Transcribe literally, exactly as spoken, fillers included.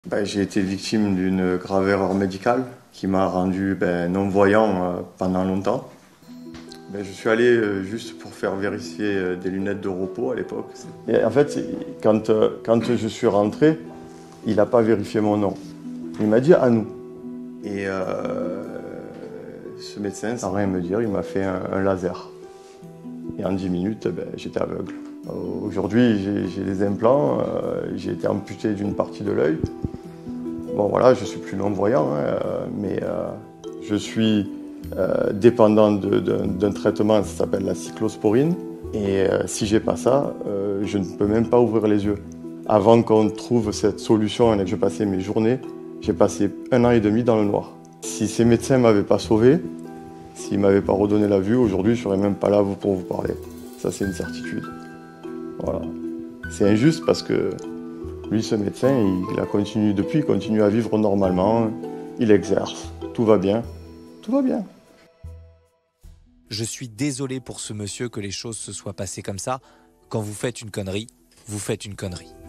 Ben, j'ai été victime d'une grave erreur médicale qui m'a rendu ben, non-voyant euh, pendant longtemps. Ben, je suis allé euh, juste pour faire vérifier euh, des lunettes de repos à l'époque. Et en fait, quand, euh, quand je suis rentré, il n'a pas vérifié mon nom. Il m'a dit à nous. Et euh, ce médecin, sans rien me dire, il m'a fait un, un laser. Et en dix minutes, ben, j'étais aveugle. Aujourd'hui, j'ai, j'ai des implants, euh, j'ai été amputé d'une partie de l'œil. Bon voilà, je suis plus non-voyant, hein, euh, mais euh, je suis euh, dépendant de, de, d'un traitement, ça s'appelle la cyclosporine. Et euh, si j'ai pas ça, euh, je ne peux même pas ouvrir les yeux. Avant qu'on trouve cette solution, et que je passais mes journées, j'ai passé un an et demi dans le noir. Si ces médecins ne m'avaient pas sauvé, s'ils ne m'avaient pas redonné la vue, aujourd'hui je ne serais même pas là pour vous parler. Ça c'est une certitude. Voilà. C'est injuste parce que lui, ce médecin, il a continué depuis, il continue à vivre normalement, il exerce, tout va bien, tout va bien. Je suis désolé pour ce monsieur que les choses se soient passées comme ça. Quand vous faites une connerie, vous faites une connerie.